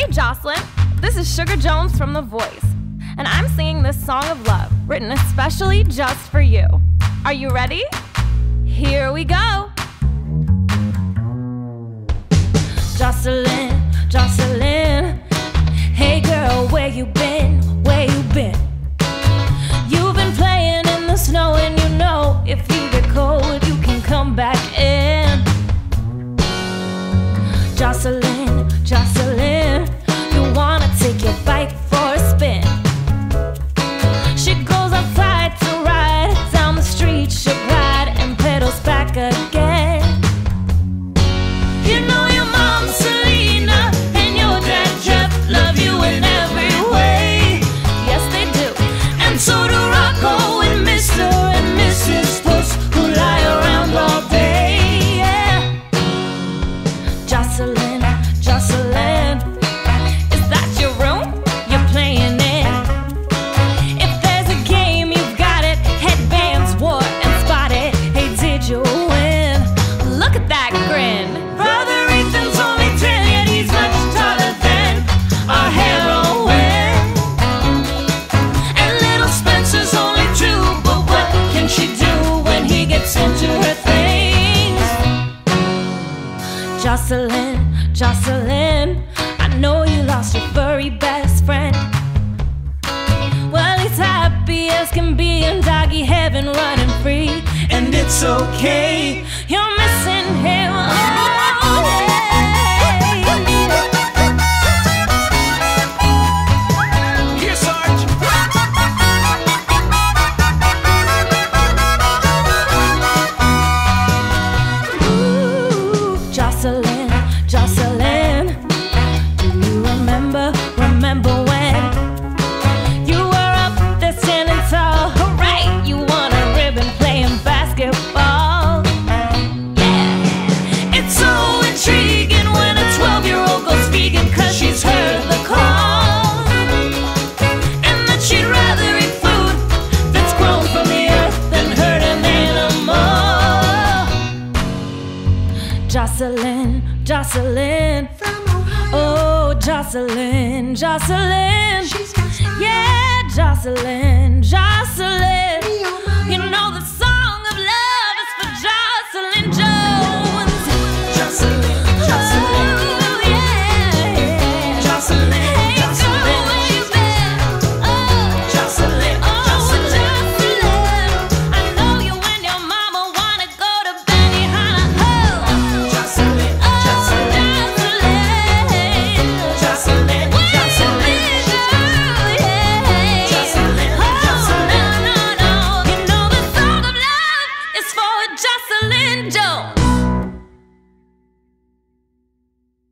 Hey Jocelyn, this is Sugar Jones from The Voice, and I'm singing this song of love, written especially just for you. Are you ready? Here we go. Jocelyn, Jocelyn, hey girl, where you been, where you been? You've been playing in the snow and you know if you get cold you can come back in. Jocelyn, Jocelyn, you wanna take your bike for a spin. She goes outside to ride down the street, she'll glide and pedals back again. You know your mom Selena and your dad Jeff love you in every way. Yes they do, and so do Rocco and Mr. and Mrs. Puss who lie around all day. Yeah. Jocelyn, Jocelyn, is that your room you're playing in? If there's a game, you've got it. Headbands, war, and spotted. Hey, did you win? Look at that grin. Brother Ethan's only 10, yet he's much taller than our heroine. And little Spencer's only 2, but what can she do when he gets into her things? Jocelyn, Jocelyn, I know you lost your furry best friend. Well, he's happy as can be in doggy heaven running free. And it's okay, you're missing him. Oh, Here, Sarge. Ooh, Jocelyn, Jocelyn, do you remember when you were up there standing tall? Hooray, you won a ribbon playing basketball. Yeah, it's so intriguing when a 12-year-old goes vegan 'cause she's heard the call, and that she'd rather eat food that's grown from the earth than hurt an animal. Jocelyn, Jocelyn, oh Jocelyn, Jocelyn, yeah, Jocelyn, Jocelyn. You know the song of love is for Jocelyn Jones. Jocelyn, Jocelyn, oh yeah, Jocelyn, hey girl, where you been? Oh, Jocelyn, Jocelyn, I know you and your mama wanna go to Benihana. Oh, Jocelyn, Jocelyn, Jocelyn, where you been, girl? Yeah, Jocelyn, Jocelyn, no, no, no. You know the song of love is for Jocelyn Jones.